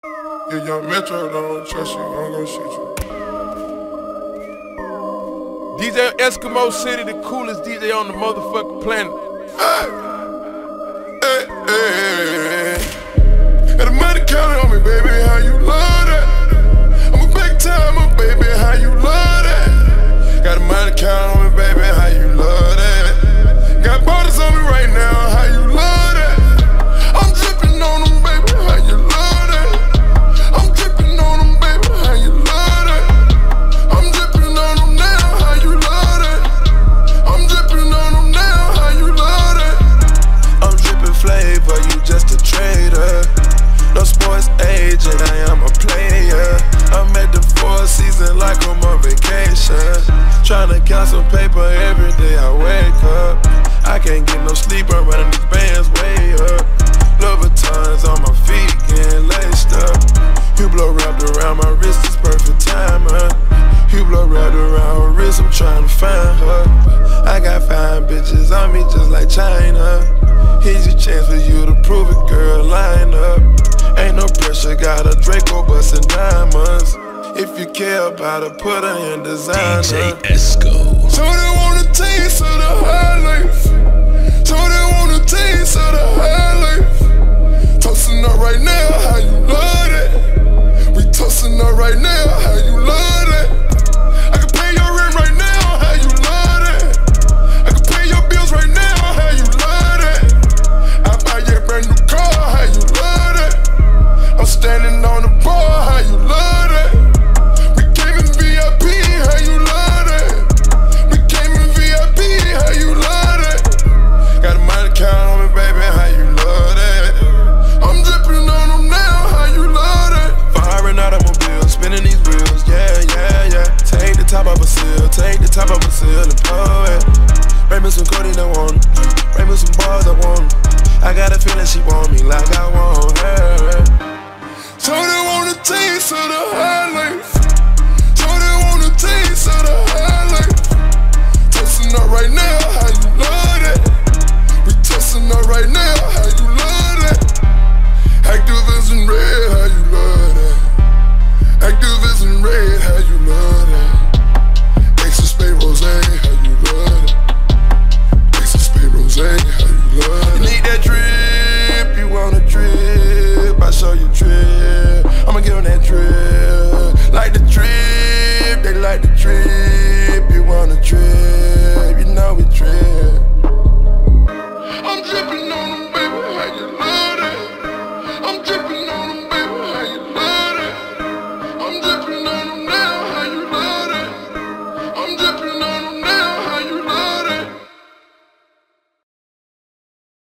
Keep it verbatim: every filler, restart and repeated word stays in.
You young Metro don't trust you, I'm gon' shoot you. D J Eskimo City, the coolest D J on the motherfucking planet. Hey, hey, hey, hey. Got a money counting on me, baby, how you love that? I'm a big timer, baby, how you love that? Got a money counting on me, baby, how you love that? Got borders on me right now, how you love that? I'm drippin' on them, baby, how you love that? I'm drippin' on them, baby, how you love that? I'm drippin' on them now, how you love that? I'm drippin' on them now, how you love that? I'm drippin' flavor, you just a trader. No sports agent, I am a player. I'm at the Four Seasons like I'm on vacation. Tryna count some paper every day I wake up. I can't get no sleep, I'm running these bands way up. Louboutins on my feet, getting laced up. Hublot wrapped around my wrist, it's perfect timing. Hublot wrapped around her wrist, I'm tryna find her. I got fine bitches on me just like China. Here's your chance for you to prove it, girl, line up. Ain't no pressure, got a Draco bustin' diamonds. If you care about her, put her in designer. D J Esco. So they want a taste of the high life. So they want a taste of the high life. Toasting up right now, how you love that? We toasting up right now, how you love that? I can pay your rent right now, how you love that? I can pay your bills right now, how you love that? I buy you a brand new car, how you love that? I'm standing on the bar, how you love that? We came in V I P, how you love that? We came in V I P, how you love that? Got a money count on me, baby, how you love that? I'm dripping on them now, how you love that? Firing automobiles, spinning these wheels, yeah, yeah, yeah. Take the top off a seal, take the top off a seal and blow it. Bring me some codeine, I want it. Bring me some bars, I want it. I got a feeling she want me like I want her. So they want a taste of the high life. So they want a taste of the high life. Toasting up right now, how you love that? We toasting up right now, how you love that? Active as in red, how you